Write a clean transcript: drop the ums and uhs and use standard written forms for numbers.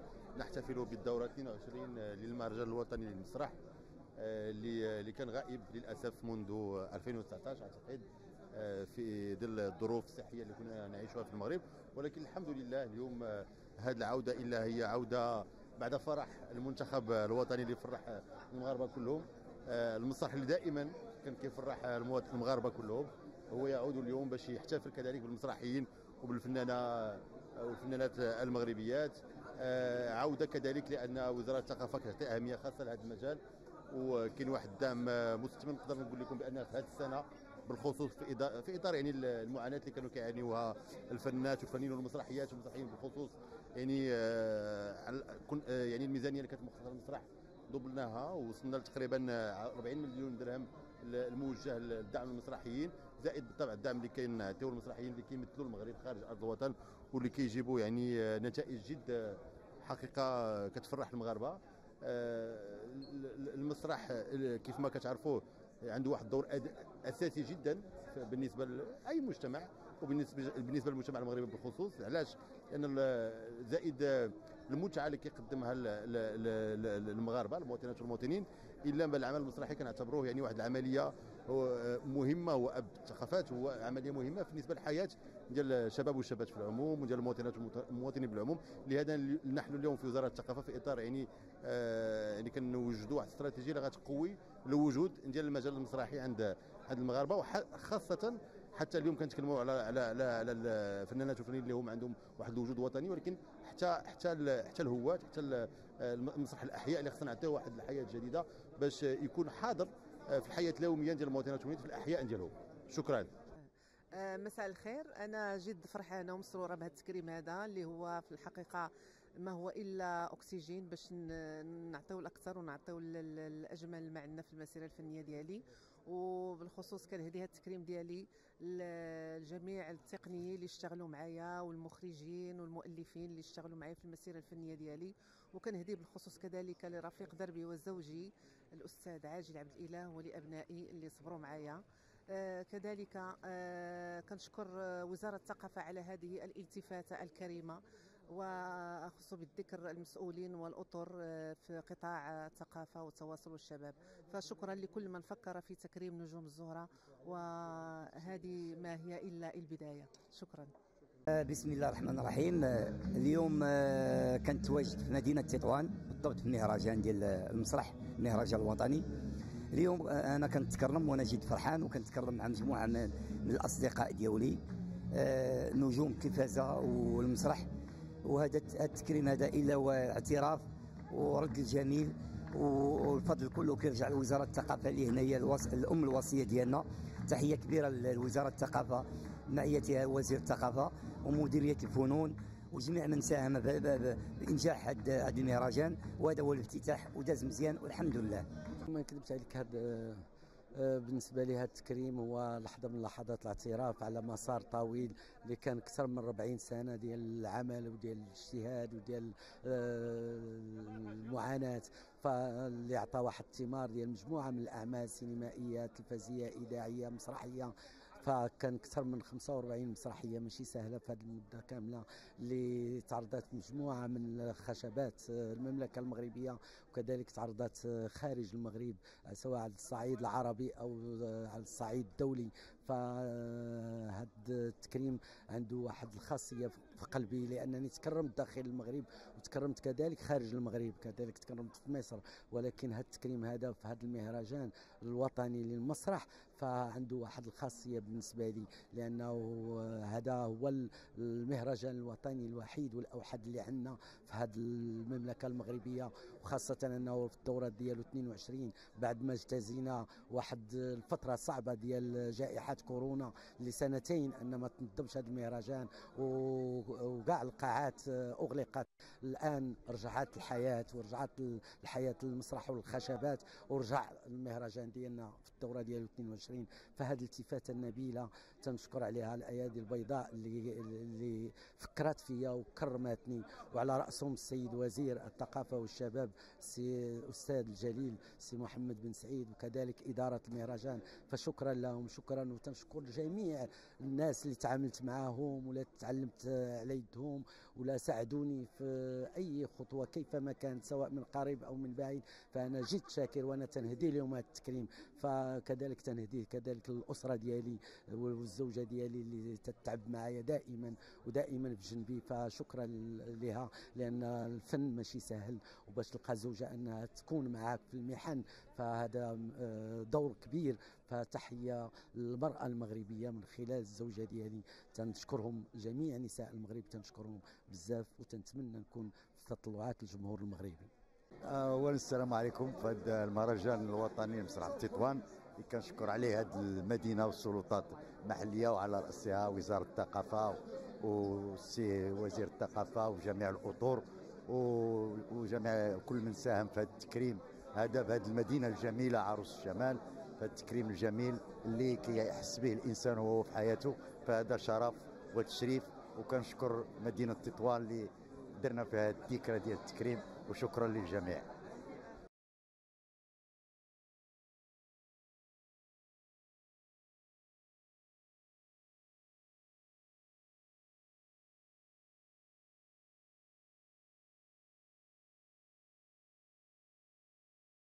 نحتفل بالدورة 22 للمهرجان الوطني للمسرح، اللي كان غائب للأسف منذ 2019 أعتقد، في ظل الظروف الصحية اللي كنا نعيشها في المغرب. ولكن الحمد لله اليوم هذه العودة إلا هي عودة بعد فرح المنتخب الوطني اللي فرح المغاربة كلهم. المسرح اللي دائما كان كيفرح المغاربة كلهم هو يعود اليوم باش يحتفل كذلك بالمسرحيين والفنانات المغربيات. عودة كذلك لأن وزارة الثقافة كتعطي أهمية خاصة لهذا المجال، وكاين واحد الدعم مستمر. نقدر نقول لكم بأن في هذه السنة بالخصوص في اطار يعني المعاناه اللي كانوا كيعانيوها الفنانات والفنانين والمسرحيات والمسرحيين بالخصوص، يعني يعني الميزانيه اللي كانت مخصصه للمسرح دبلناها ووصلنا لتقريبا 40 مليون درهم الموجه لدعم المسرحيين، زائد بالطبع الدعم اللي كينعطيو المسرحيين اللي كيمثلوا المغرب خارج ارض الوطن واللي كيجيبوا يعني نتائج جد حقيقه كتفرح المغاربه. المسرح كيف ما كتعرفوه عنده واحد الدور اساسي جدا بالنسبه لاي مجتمع، وبالنسبه للمجتمع المغربي بالخصوص. علاش؟ لان زائد المتعه اللي كيقدمها المغاربه المواطنات والمواطنين، الا العمل المسرحي كنعتبروه يعني واحد العمليه مهمه، هو اب الثقافات، هو عمليه مهمه بالنسبه للحياه ديال الشباب والشابات في العموم وديال المواطنات والمواطنين بالعموم. لهذا نحن اليوم في وزاره الثقافه في اطار يعني كنوجدوا واحد الاستراتيجيه اللي غتقوي الوجود ديال المجال المسرحي عند المغاربه، وخاصه حتى اليوم كنتكلموا على الفنانات والفنانين اللي هم عندهم واحد الوجود وطني، ولكن حتى الهوات، حتى المسرح الاحياء اللي خصنا نعطيوه واحد الحياه جديده باش يكون حاضر في الحياه اليوميه ديال المواطنات والمواطنين في الاحياء ديالهم. شكرا. مساء الخير. أنا جد فرحانة ومسرورة بهذا التكريم هذا اللي هو في الحقيقة ما هو إلا أكسجين باش نعطيو الأكثر ونعطيو الأجمل ما عندنا في المسيرة الفنية ديالي. وبالخصوص كنهدي هذا التكريم ديالي لجميع التقنيين اللي اشتغلوا معايا والمخرجين والمؤلفين اللي اشتغلوا معايا في المسيرة الفنية ديالي، وكنهدي بالخصوص كذلك لرفيق دربي وزوجي الأستاذ عاجل عبد الإله ولأبنائي اللي صبروا معايا. كذلك كنشكر وزارة الثقافة على هذه الالتفاتة الكريمة، وأخص بالذكر المسؤولين والأطر في قطاع الثقافة والتواصل والشباب. فشكرا لكل من فكر في تكريم نجوم الزهرة، وهذه ما هي إلا البداية. شكرا. بسم الله الرحمن الرحيم. اليوم كنت واجد في مدينة تطوان، بالضبط في المهرجان ديال المسرح، المهرجان الوطني. اليوم انا كنتكرم وانا جد فرحان، وكنتكرم مع مجموعه من الاصدقاء ديالي، نجوم التلفازه والمسرح. وهذا التكريم هذا الا هو اعتراف ورد الجميل، والفضل كله كيرجع لوزاره الثقافه اللي هنا هي الام الوصيه ديالنا. تحيه كبيره لوزاره الثقافه معيتها وزير الثقافه ومديريه الفنون وجميع من ساهم بانجاح هذا المهرجان. وهذا هو الافتتاح وداز مزيان والحمد لله. ما نكذبش عليك، هذا بالنسبه لي هذا التكريم هو لحظه من لحظات الاعتراف على مسار طويل اللي كان اكثر من 40 سنه ديال العمل وديال الاجتهاد وديال المعاناه، فاللي عطى واحد الثمار ديال مجموعه من الاعمال سينمائيه تلفزيونيه اذاعيه مسرحيه. فكان اكثر من 45 مسرحيه ماشي سهله في هذه المده كامله اللي تعرضت مجموعه من الخشبات المملكه المغربيه، وكذلك تعرضت خارج المغرب سواء على الصعيد العربي او على الصعيد الدولي. فهذا التكريم عنده واحد الخاصيه في قلبي، لانني تكرمت داخل المغرب وتكرمت كذلك خارج المغرب، كذلك تكرمت في مصر. ولكن هذا التكريم هذا في هذا المهرجان الوطني للمسرح فعنده واحد الخاصيه بالنسبه لي، لانه هذا هو المهرجان الوطني الوحيد والاوحد اللي عندنا في هذه المملكه المغربيه، وخاصه انه في الدوره ديالو 22 بعد ما اجتزينا واحد الفتره صعبه ديال جائحه كورونا لسنتين ان ما تنظمش هذا المهرجان، وكاع القاعات اغلقت. الان رجعت الحياه ورجعت الحياه للمسرح والخشبات، ورجع المهرجان ديالنا في الدوره ديالو 22. فهذه الالتفاته النبيله تنشكر عليها الايادي البيضاء اللي فكرت فيا وكرمتني، وعلى راسهم السيد وزير الثقافه والشباب سي الاستاذ الجليل سي محمد بن سعيد، وكذلك اداره المهرجان. فشكرا لهم، شكرا تنشكر جميع الناس اللي تعاملت معاهم ولا تعلمت على يدهم ولا ساعدوني في اي خطوه كيفما كانت سواء من قريب او من بعيد، فانا جد شاكر وانا تنهدي لهم هذا التكريم. فكذلك تنهديه كذلك الاسره ديالي والزوجه ديالي اللي تتعب معايا دائما ودائما في جنبي، فشكرا لها، لان الفن ماشي سهل، وباش تلقى زوجه انها تكون معك في المحن فهذا دور كبير. فتحيه للمراه المغربيه من خلال الزوجه ديالي، تنشكرهم جميع نساء المغرب، تنشكرهم بزاف وتنتمنى نكون في تطلعات الجمهور المغربي. اولا السلام عليكم. في هذا المهرجان الوطني لمسرح تطوان كنشكر عليه هذه المدينه والسلطات المحليه وعلى راسها وزاره الثقافه والسي وزير الثقافه وجميع الاطر وجميع كل من ساهم في هذا التكريم هذا في هذه المدينه الجميله عروس الجمال، في التكريم الجميل اللي كيحس به الانسان وهو في حياته، فهذا شرف وتشريف. وكنشكر مدينه تطوان اللي درنا فيها الذكرى ديال التكريم، وشكرا للجميع.